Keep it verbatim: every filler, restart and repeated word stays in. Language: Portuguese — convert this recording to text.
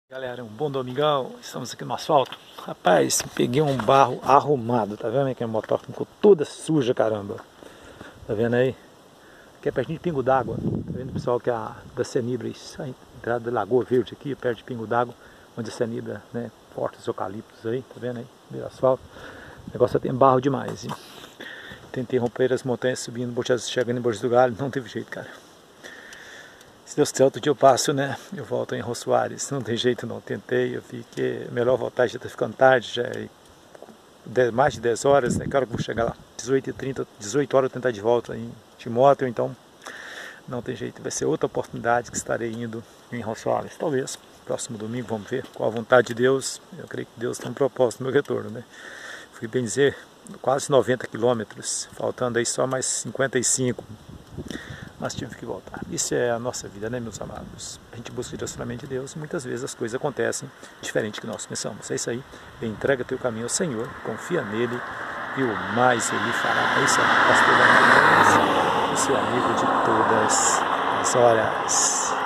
Galera, um bom domingão, estamos aqui no asfalto. Rapaz, peguei um barro arrumado, tá vendo aí que a moto ficou toda suja, caramba. Tá vendo aí? Aqui é pertinho de Pingo d'Água. Tá vendo, pessoal, que é a da Cenibras, a entrada da Lagoa Verde aqui, perto de Pingo d'Água, onde a Cenibra, né, corta os eucaliptos aí, tá vendo aí? Meio asfalto. O negócio tem barro demais. Hein? Tentei romper as montanhas subindo, chegando em Borges do Galho, não teve jeito, cara. Se Deus quiser, outro dia eu passo, né? Eu volto em Rô Soares. Não tem jeito não. Tentei, eu vi que é melhor voltar, já está ficando tarde, já é mais de dez horas, né? Que hora que eu vou chegar lá? dezoito e trinta, dezoito horas eu tentar de volta em Timóteo, então não tem jeito. Vai ser outra oportunidade que estarei indo em Rô Soares. Talvez, próximo domingo, vamos ver. Com a vontade de Deus, eu creio que Deus tem um propósito no meu retorno, né? Fui bem dizer, quase noventa quilômetros, faltando aí só mais cinquenta e cinco. Mas tive que voltar. Isso é a nossa vida, né, meus amados? A gente busca o direcionamento de Deus e muitas vezes as coisas acontecem diferente do que nós pensamos. É isso aí. Entrega teu caminho ao Senhor, confia nele e o mais ele fará. É isso aí, pastor Daniel, o seu amigo de todas as horas.